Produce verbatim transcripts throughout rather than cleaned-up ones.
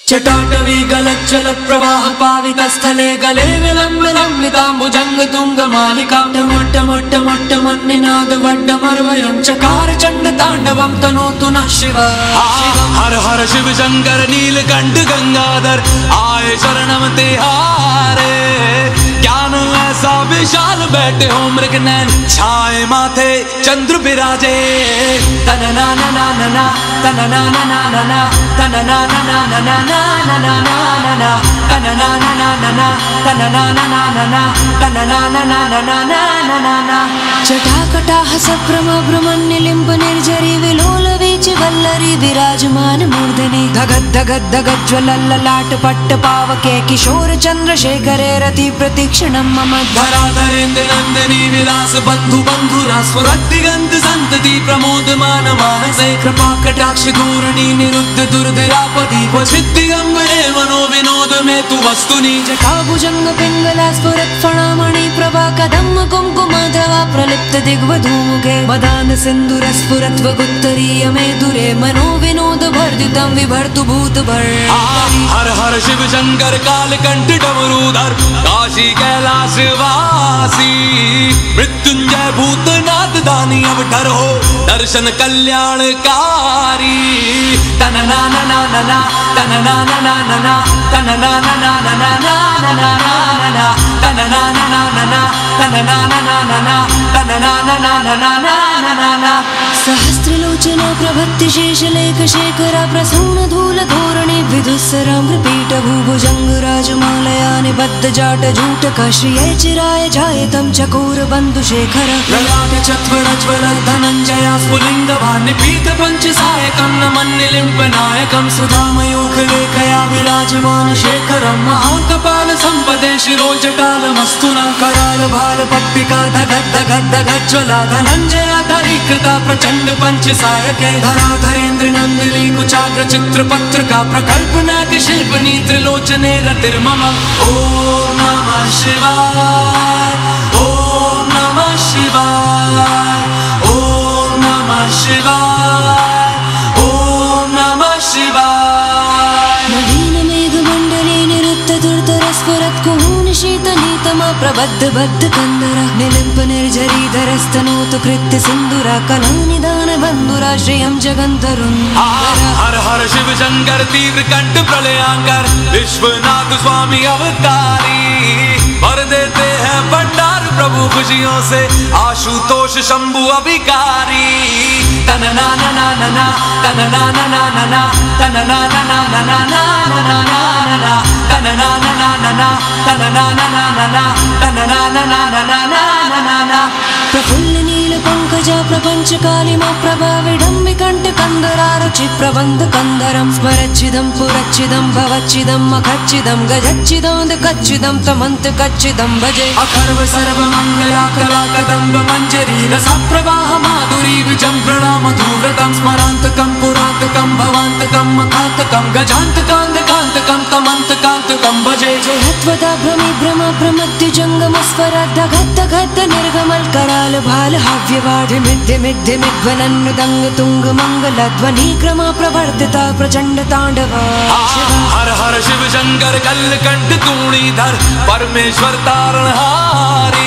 चटाटवी गलज्जल प्रवाह पावित स्थले गले विलम्ब लम्बिताम्बुजंग तुंग मालिका टमट्ट मट्ट मट्ट मन्निनाद वड्डमर्वयं चकार चंड तांडवं तनोतु नः शिवः। हर हर शिव शंकर नीलकंठ गंगाधर आए शरणम तिहारे। ज्ञान ऐसा विशाल बैठे हो मृग नैन छाए माथे चंद्र विराजे। तन ना ना ना ना ना तन ना ना ना ना ना तन ना ना ना ना ना ना ना ना ना तन ना ना ना ना ना तन ना ना ना ना ना तन ना ना ना ना ना ना ना ना। जटाकटाह सभ्रम भ्रमण्यलिम्ब निर्झरी विलोल वीच वल्लरी विराजमान मूर्धनि। धगद धगद धगद ज्वलल्ललाट पट्ट पावके किशोर चंद्रशेखरे रति प्रतीक्षणं मम। धराधरेन्द्र नंदिनी विलास बंधु बंधुरा स्फुरद्दिगंत संतति प्रमोदमान मानसे। कृपा कटाक्ष धोरणी निरुद्ध दुर्धरापति क्वचित् दिगंबरे मनो विनोद में तु वस्तुनि। जटाभुजंग पिंगला स्फुरत् फणामणि प्रभा कदम्ब कुंकुमधवा प्रलिप्त दिग्वधूमुखे। मदान सिंधुर स्फुरत् वगुत्तरीय मे दुरे मनो विनोद भर्जितं विभर्तु भूत भर। हर हर शिव शंकर कालकंठ डमरूधर काशी कैलाश वासी। मृत्युंजय भूतनाथ दानी अवतार हो दर्शन कल्याणकारी। तन ना ना ना ना ना तन ना ना ना ना ना तन ना ना ना ना ना ना ना ना ना तन ना ना ना ना ना तन ना ना ना ना ना तन ना ना ना ना ना ना ना ना। सहस्त्रलोचना प्रभत्ति शेषलेख शेखरा प्रसून धूल धोरणे विदुस्सराम्रपीठ भूभुजंग राजमालया निबद्ध जाट जूटक श्रिये चिराय जायतं चकोर बंधु शेखर। ललाट चत्वरज्वल धनंजय स्फुलिंग भान्य पीत पंच सायकं नमन्निलिम्प नायकं सुधामयूख लेखया विराजमान शेखरं। महाकपाल संपदे शिरोजटालमस्तुना कराल भाल पट्टिका धगद धगद धगद ज्वला धनंजया धरीकृता प्रचंड पंच सायके। धराधरेन्द्र नंदिनी कुचाग्र चित्र पत्रिका प्रकल्पनाक शिल्पनी त्रिलोचने रतिर्मम। ओम नमः शिवाय ओम नमः शिवाय ओम नमः शिवाय ओम नमः शिवाय। नवीन मेघ मंडले निरुद्ध दुर्धर स्फुरत् कुहून शीत नीतमा प्रबद्ध बद्ध कंदरा। निलिम्प निर्झरी धरस्तनोतु कृत्य सिंधुरा कलानिदान बंधुरा श्रियं जगंतरुन्। हर हर शिव शंकर तीव्र कंठ प्रलयांकर विश्वनाथ स्वामी अवतारी। भर देते हैं भंडार प्रभु खुशियों से आशुतोष शंभु अभिकारी। तन ना ना ना ना ना तन ना ना ना ना ना तन ना ना ना ना ना ना ना ना ना तन ना ना ना ना ना तन ना ना ना ना ना तन ना ना ना ना ना ना ना ना। प्रफुल्ल नील पंकजा प्रपंच कालिमा प्रभा विडम्बि कंठ कंदरा रुचि प्रबंध कंदरं। स्मरच्चिदं पुरच्चिदं भवच्चिदं मखच्चिदं गजच्चिदं कच्चिदं तमंत कच्चिदं भजे। अखर्व सर्व मंगला कला कदंब मंजरी रसा प्रवाह माधुरी विजंभृणा मधुव्रतं। स्मरांतकं पुरांतकं भवांतकं मखांतकं गजांतकांतकांतकं तमंतकांतकं भजे। जयत्वदा भ्रमि भ्रम प्रमद्युजंगम स्फुरद् धगद् धगद् निर्गमल कराल भाल हव्यवाढि मिथ्य मिथ्य मिध्वलन्नुदंग तुंग मंगल ध्वनि क्रमा प्रवर्धिता प्रचंड तांडवा। हर हर शिव शंकर कलकंठ तूणीधर परमेश्वर तारणहारी।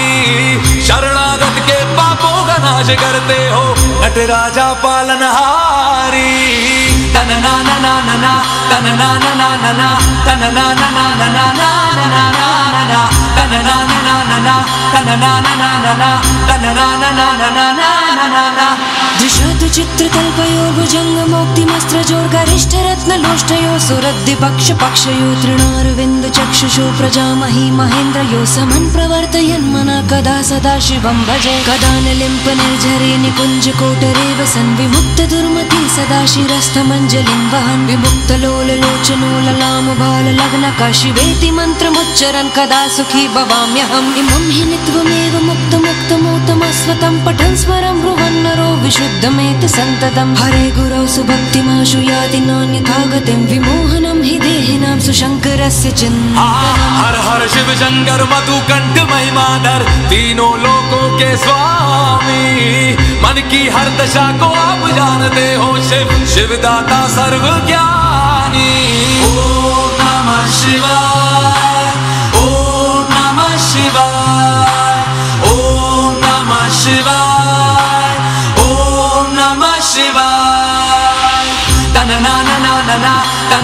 शरणागत के पापों का नाश करते हो नटराजा पालनहारी। तन ना ना ना ना ना तन ना ना ना ना ना तन ना ना ना ना ना ना ना ना ना तन ना ना ना ना ना तन ना ना ना ना ना तन ना ना ना ना ना ना ना ना। द्विषद चित्र तल्पयो भुजंग मोक्तिमस्त्रजोर गरिष्ठ रत्न लोष्टयो सुरद्धि पक्ष पक्षयो तृणारविंद चक्षुषो प्रजामहि महेन्द्रयो समन् प्रवर्तयन् मना कदा सदा शिवं भजे। कदा निलिम्प निर्झरे निकुंज कोटरे वसन् विमुक्त दुर्मति सदा शिरस्थमंजलिं वहन्। विमुक्त लोल लोचनो ललाम बाल लग्नका शिवेति मंत्रमुच्चरन् कदा सुखी भवाम्यहम्। इमं हि नित्वमेव मुक्त मुक्त मोतमस्वतं पठन् स्मरं ब्रुवन् नरो विशुद्धमेति संततं। हरे गुरौ सुभक्तिमाशु याति नान्यथा गतिं विमोहनं हि देहिनां सुशंकरस्य चिन्तनम्। हर हर शिव शंकर मधुकंठ महिमाधर तीनों लोकों के स्वामी। मन की हर दशा को आप जानते हो शिव शिवदाता सर्वज्ञानी।